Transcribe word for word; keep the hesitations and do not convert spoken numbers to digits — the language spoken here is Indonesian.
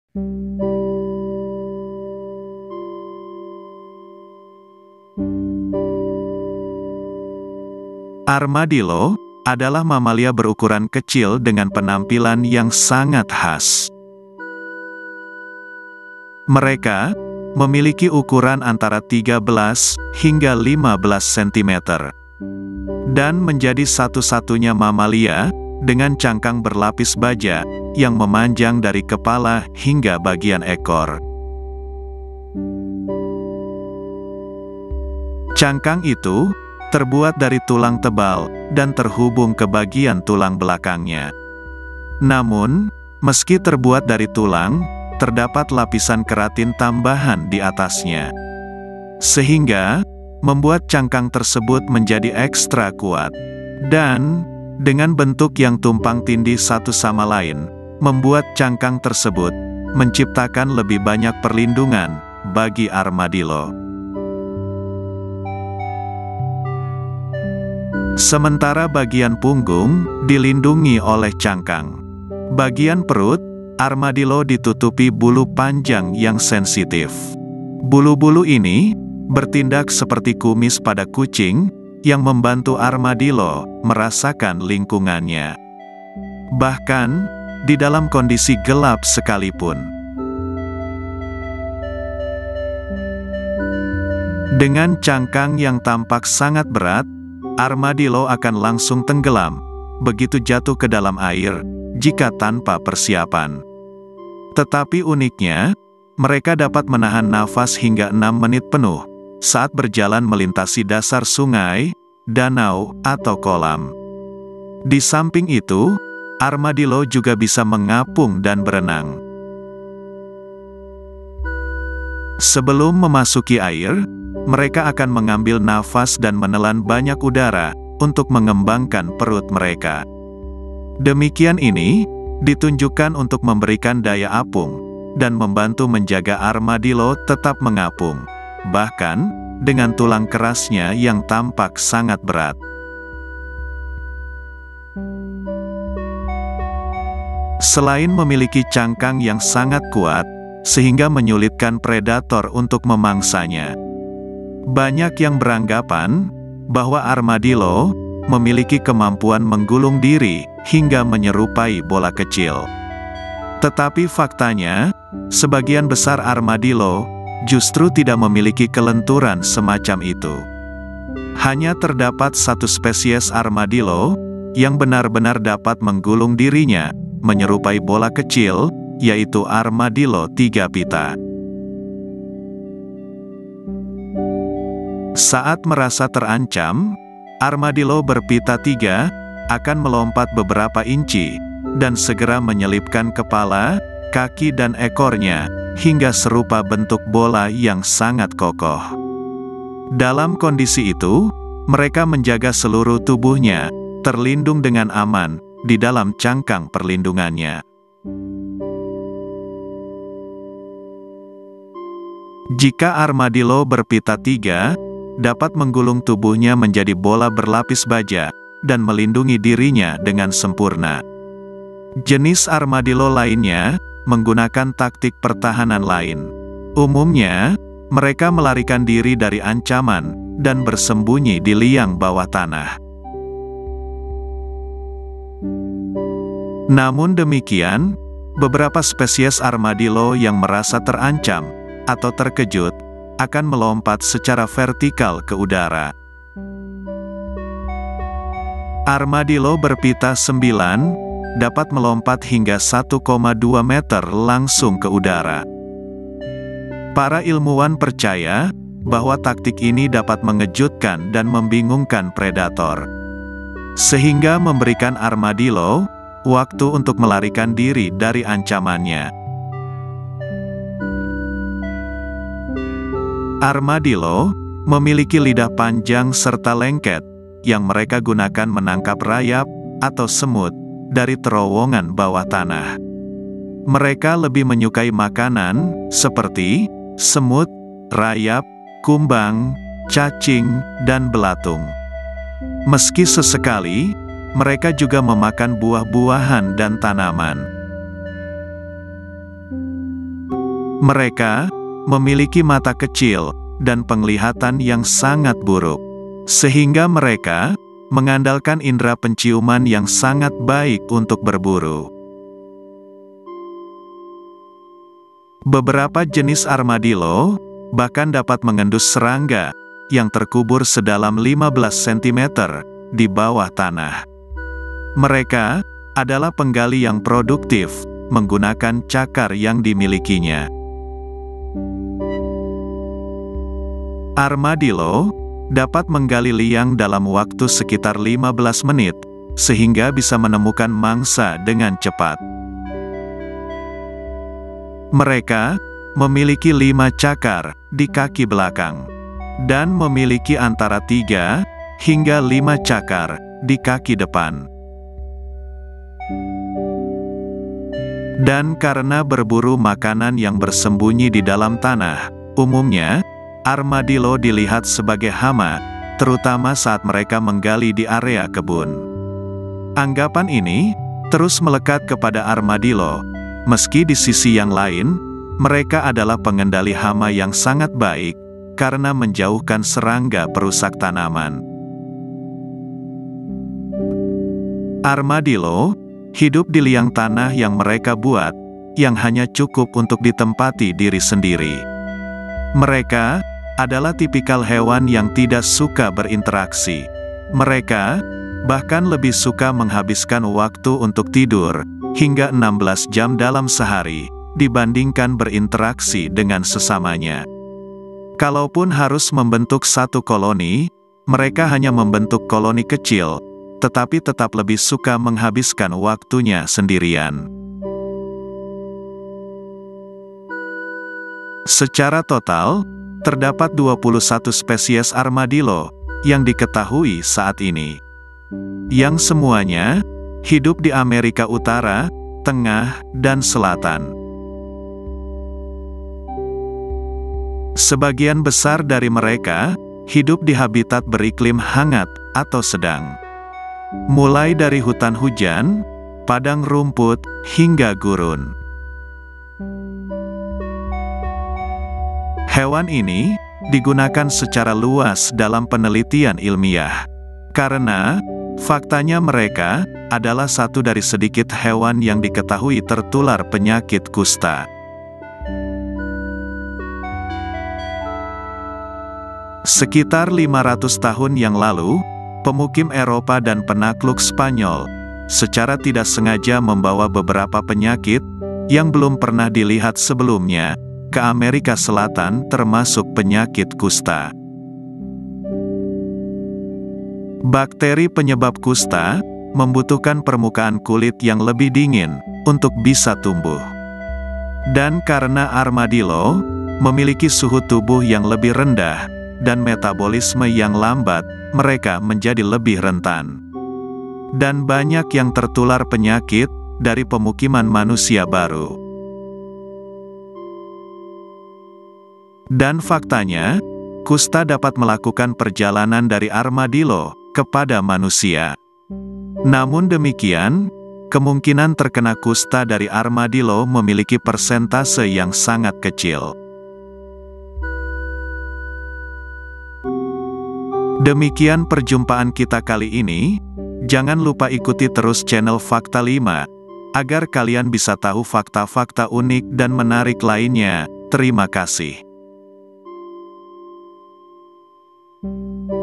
Armadillo adalah mamalia berukuran kecil dengan penampilan yang sangat khas. Mereka memiliki ukuran antara tiga belas hingga lima belas sentimeter dan menjadi satu-satunya mamalia dengan cangkang berlapis baja yang memanjang dari kepala hingga bagian ekor. Cangkang itu terbuat dari tulang tebal dan terhubung ke bagian tulang belakangnya. Namun, meski terbuat dari tulang, terdapat lapisan keratin tambahan di atasnya, sehingga membuat cangkang tersebut menjadi ekstra kuat. Dan, dengan bentuk yang tumpang tindih satu sama lain, membuat cangkang tersebut menciptakan lebih banyak perlindungan bagi armadillo. Sementara bagian punggung dilindungi oleh cangkang. Bagian perut, armadillo ditutupi bulu panjang yang sensitif. Bulu-bulu ini bertindak seperti kumis pada kucing yang membantu armadillo merasakan lingkungannya. Bahkan, di dalam kondisi gelap sekalipun. Dengan cangkang yang tampak sangat berat, armadillo akan langsung tenggelam begitu jatuh ke dalam air jika tanpa persiapan. Tetapi uniknya, mereka dapat menahan nafas hingga enam menit penuh saat berjalan melintasi dasar sungai, danau, atau kolam. Di samping itu, armadillo juga bisa mengapung dan berenang. Sebelum memasuki air, mereka akan mengambil nafas dan menelan banyak udara untuk mengembangkan perut mereka. Demikian ini ditunjukkan untuk memberikan daya apung dan membantu menjaga armadillo tetap mengapung, bahkan dengan tulang kerasnya yang tampak sangat berat. Selain memiliki cangkang yang sangat kuat, sehingga menyulitkan predator untuk memangsanya, banyak yang beranggapan bahwa armadillo memiliki kemampuan menggulung diri hingga menyerupai bola kecil. Tetapi faktanya, sebagian besar armadillo justru tidak memiliki kelenturan semacam itu. Hanya terdapat satu spesies armadillo yang benar-benar dapat menggulung dirinya menyerupai bola kecil, yaitu armadillo tiga pita. Saat merasa terancam, armadillo berpita tiga akan melompat beberapa inci dan segera menyelipkan kepala, kaki dan ekornya hingga serupa bentuk bola yang sangat kokoh. Dalam kondisi itu, mereka menjaga seluruh tubuhnya terlindung dengan aman di dalam cangkang perlindungannya. Jika armadillo berpita tiga dapat menggulung tubuhnya menjadi bola berlapis baja dan melindungi dirinya dengan sempurna. Jenis armadillo lainnya menggunakan taktik pertahanan lain. Umumnya, mereka melarikan diri dari ancaman dan bersembunyi di liang bawah tanah. Namun demikian, beberapa spesies armadillo yang merasa terancam atau terkejut akan melompat secara vertikal ke udara. Armadillo berpita sembilan dapat melompat hingga satu koma dua meter langsung ke udara. Para ilmuwan percaya bahwa taktik ini dapat mengejutkan dan membingungkan predator, sehingga memberikan armadillo waktu untuk melarikan diri dari ancamannya. Armadillo memiliki lidah panjang serta lengket yang mereka gunakan menangkap rayap atau semut dari terowongan bawah tanah. Mereka lebih menyukai makanan seperti semut, rayap, kumbang, cacing, dan belatung. Meski sesekali, mereka juga memakan buah-buahan dan tanaman. Mereka memiliki mata kecil dan penglihatan yang sangat buruk, sehingga mereka mengandalkan indera penciuman yang sangat baik untuk berburu. Beberapa jenis armadillo bahkan dapat mengendus serangga yang terkubur sedalam lima belas sentimeter di bawah tanah. Mereka adalah penggali yang produktif menggunakan cakar yang dimilikinya. Armadillo dapat menggali liang dalam waktu sekitar lima belas menit, sehingga bisa menemukan mangsa dengan cepat. Mereka memiliki lima cakar di kaki belakang, dan memiliki antara tiga hingga lima cakar di kaki depan. Dan karena berburu makanan yang bersembunyi di dalam tanah, umumnya armadillo dilihat sebagai hama, terutama saat mereka menggali di area kebun. Anggapan ini terus melekat kepada armadillo, meski di sisi yang lain, mereka adalah pengendali hama yang sangat baik, karena menjauhkan serangga perusak tanaman. Armadillo hidup di liang tanah yang mereka buat, yang hanya cukup untuk ditempati diri sendiri. Mereka adalah tipikal hewan yang tidak suka berinteraksi. Mereka bahkan lebih suka menghabiskan waktu untuk tidur, hingga enam belas jam dalam sehari, dibandingkan berinteraksi dengan sesamanya. Kalaupun harus membentuk satu koloni, mereka hanya membentuk koloni kecil, tetapi tetap lebih suka menghabiskan waktunya sendirian. Secara total, terdapat dua puluh satu spesies armadillo yang diketahui saat ini, yang semuanya hidup di Amerika Utara, Tengah, dan Selatan. Sebagian besar dari mereka hidup di habitat beriklim hangat atau sedang, mulai dari hutan hujan, padang rumput, hingga gurun. Hewan ini digunakan secara luas dalam penelitian ilmiah, karena faktanya mereka adalah satu dari sedikit hewan yang diketahui tertular penyakit kusta. Sekitar lima ratus tahun yang lalu, pemukim Eropa dan penakluk Spanyol secara tidak sengaja membawa beberapa penyakit yang belum pernah dilihat sebelumnya ke Amerika Selatan, termasuk penyakit kusta. Bakteri penyebab kusta membutuhkan permukaan kulit yang lebih dingin untuk bisa tumbuh. Dan karena armadillo memiliki suhu tubuh yang lebih rendah dan metabolisme yang lambat, mereka menjadi lebih rentan. Dan banyak yang tertular penyakit dari pemukiman manusia baru. Dan faktanya, kusta dapat melakukan perjalanan dari armadillo kepada manusia. Namun demikian, kemungkinan terkena kusta dari armadillo memiliki persentase yang sangat kecil. Demikian perjumpaan kita kali ini. Jangan lupa ikuti terus channel Fakta lima, agar kalian bisa tahu fakta-fakta unik dan menarik lainnya. Terima kasih.